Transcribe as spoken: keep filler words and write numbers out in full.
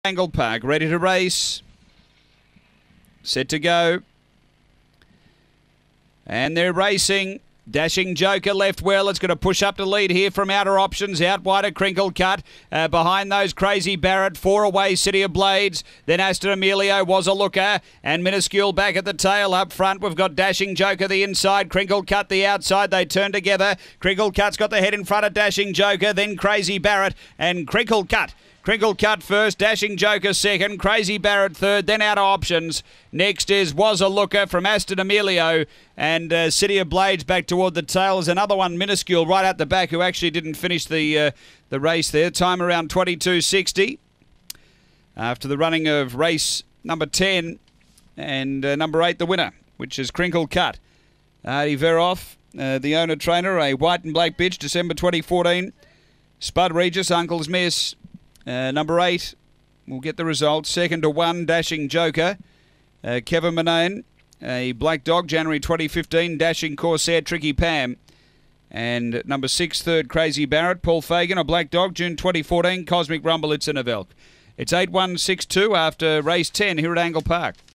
Angle Park, ready to race. Set to go. And they're racing. Dashing Joker left well. It's going to push up to lead here from outer options. Out wide a Crinkle Cut. Uh, behind those Crazy Barrett. Four away City of Blades. Then Aston Emilio was a looker. And Minuscule back at the tail. Up front we've got Dashing Joker the inside. Crinkle Cut the outside. They turn together. Crinkle Cut's got the head in front of Dashing Joker. Then Crazy Barrett and Crinkle Cut. Crinkle Cut first, Dashing Joker second, Crazy Barrett third, then out of options. Next is Was a Looker from Aston Emilio, and uh, City of Blades back toward the tail. There's another one, Minuscule, right out the back, who actually didn't finish the uh, the race there. Time around twenty-two sixty. After the running of race number ten and uh, number eight, the winner, which is Crinkle Cut. Artie Veroff, uh, the owner-trainer, a white and black bitch, December twenty fourteen. Spud Regis, Uncle's Miss. Uh, number eight, we'll get the results. Second to one, Dashing Joker. Uh, Kevin Manane, a black dog, January twenty fifteen. Dashing Corsair, Tricky Pam. And number six, third, Crazy Barrett. Paul Fagan, a black dog, June twenty fourteen. Cosmic Rumble, it's in a Velk. It's eight one six two after race ten here at Angle Park.